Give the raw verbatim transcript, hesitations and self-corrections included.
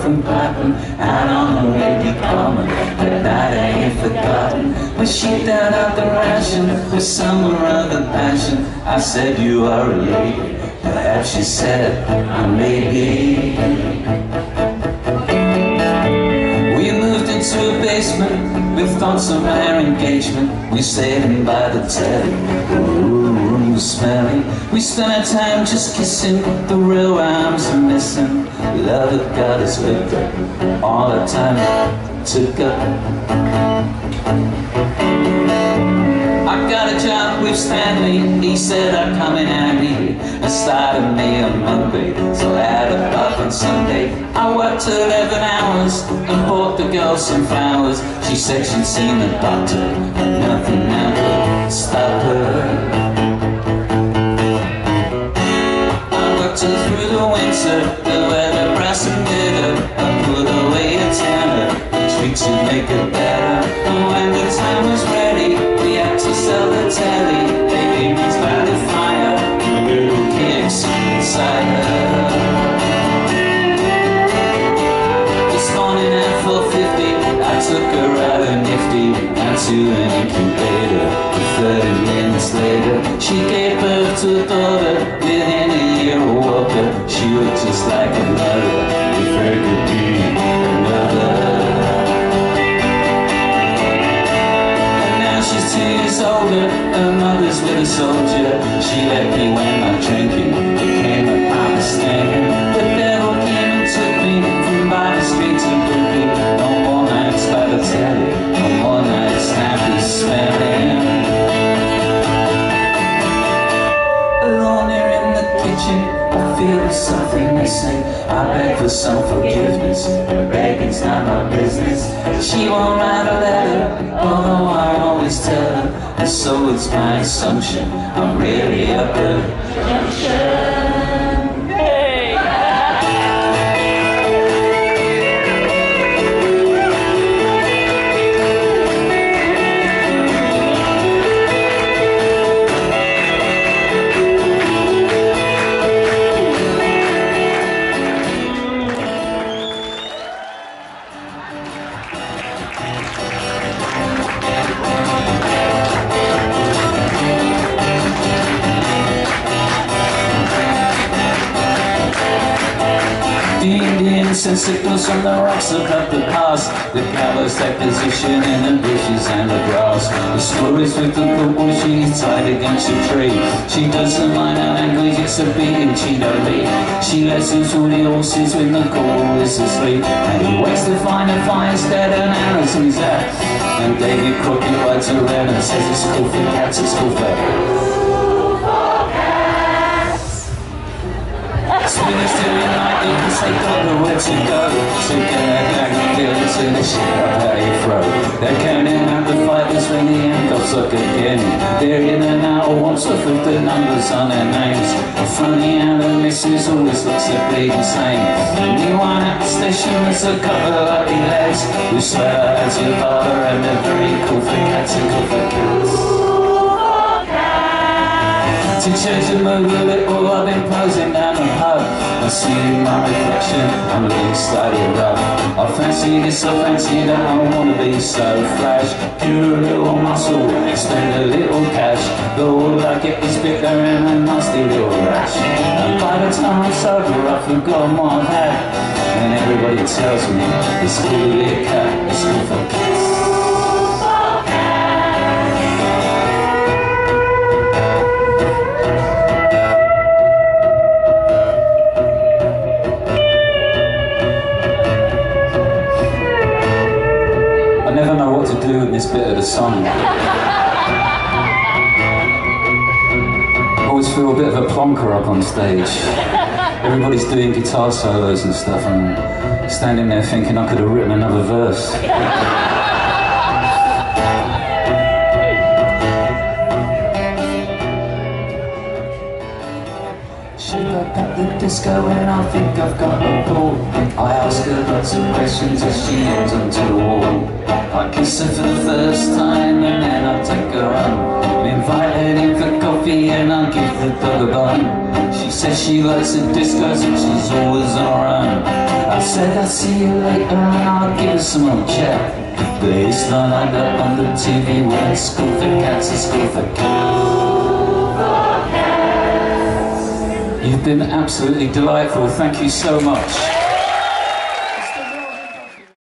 from Clapham, out on the Lady Common. That night I ain't forgotten, when she down out the ration with some or other passion. I said, you are a lady. Perhaps she said, I may be. We moved into a basement with thoughts of our engagement. We sat in by the telly, the room was smelling. We spent our time just kissing, the real rhymes are missing. Love had got us hooked up, all our time took up. I got a job with Stanley, he said I'd come in handy, and started me on Monday, so I had a puff on Sunday. I worked eleven hours and bought the girl some flowers. She said she'd seen the doctor and nothing now could stop her. I worked her through the winter, the weather brass and bitter. I put away a tenner, the treat to make it better. And when the time was ready, we had to sell the telly. They gave me by the fire, the little kicks inside her. This morning at four fifty, I took her out of Nifty and to an incubator. Thirty minutes later, she gave birth to a daughter within a year of Walker. She looked just like a mother, if there could be another. She's two years older, her mother's with a soldier. She let me when my drinking became a proper stand. The devil came and took me from by the street to Brooklyn. No more nights by the telly, no more nights happy smelling. Alone here in the kitchen, I feel there's something missing. I beg for some forgiveness, but begging's not my business. She won't write a letter, although I always tell her, and so it's my assumption I'm really up a junction. The Indians and signals on the rocks above the pass, the cowboys take position in the bushes and the grass. The stories with the purple, she's tied against a tree. She doesn't mind her language, it's a beating she don't leave. She listens to the horses when the call is asleep, and he waits to find a fire's dead and arrows in his hat. And David Crockett rides around and says it's cool for cats, it's cool for Swingers doing like they can say don't know where to go. So can I back and feel it in the shit up how you throw. They're counting out the fighters when the handcuffs look again. They're in and out of one stuff with the numbers on their names. Funny how the missus always looks the bleeding same. Meanwhile at the station there's a couple of ugly lads who swear as your father and they're very cool for cats and cool for cats. To change the mood a little, I've been posing down the pub. I see my reflection, I'm looking slightly rough. I fancy this, I fancy that, I wanna be so flash. Pure a little muscle, spend a little cash. Though all I get is bitter and a nasty little rash. And by the time I'm sober, I've forgotten what I've had. And everybody tells me, it's cool to be a cat, it's cool for cats. I never know what to do with this bit of the song. I always feel a bit of a plonker up on stage. Everybody's doing guitar solos and stuff, and I'm standing there thinking I could have written another verse. Should I cut the disco when I think I've got a ball? I ask her lots of questions as she heads onto the wall. I kiss her for the first time and then I take her home. We invited in for coffee coffee and I'll give the dog a bone. She says she likes the discos and she's always on her own. I said I'll see you later and I'll give her some more chat. But it's not lined up on the T V when it's school for cats, it's school for cats. You've been absolutely delightful, thank you so much.